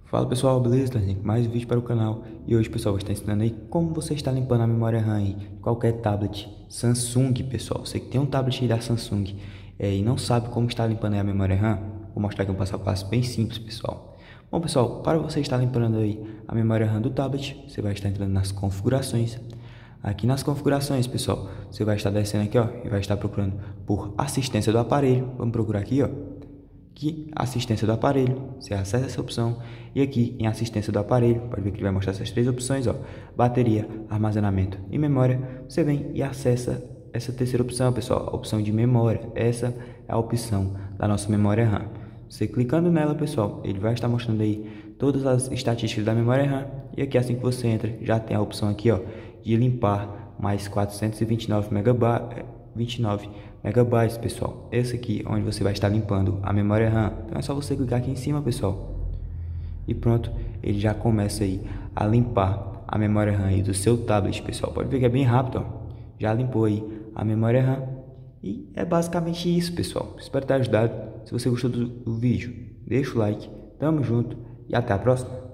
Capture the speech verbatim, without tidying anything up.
Fala pessoal, beleza? Tô trazendo mais um vídeo para o canal e hoje pessoal vou estar ensinando aí como você está limpando a memória RAM aí, de qualquer tablet Samsung pessoal. Você que tem um tablet aí da Samsung é, e não sabe como está limpando aí a memória RAM, vou mostrar aqui um passo a passo bem simples pessoal. Bom pessoal, para você estar limpando aí a memória RAM do tablet, você vai estar entrando nas configurações. Aqui nas configurações pessoal, você vai estar descendo aqui ó e vai estar procurando por assistência do aparelho. Vamos procurar aqui ó. Aqui, assistência do aparelho, você acessa essa opção e aqui em assistência do aparelho, pode ver que ele vai mostrar essas três opções, ó, bateria, armazenamento e memória. Você vem e acessa essa terceira opção, pessoal, a opção de memória. Essa é a opção da nossa memória RAM. Você clicando nela, pessoal, ele vai estar mostrando aí todas as estatísticas da memória RAM e aqui assim que você entra, já tem a opção aqui, ó, de limpar mais quatrocentos e vinte e nove megabytes vinte e nove megabytes, pessoal. Esse aqui onde você vai estar limpando a memória RAM. Então é só você clicar aqui em cima, pessoal. E pronto, ele já começa aí a limpar a memória RAM aí do seu tablet, pessoal. Pode ver que é bem rápido, ó. Já limpou aí a memória RAM. E é basicamente isso, pessoal. Espero ter ajudado. Se você gostou do, do vídeo, deixa o like. Tamo junto e até a próxima.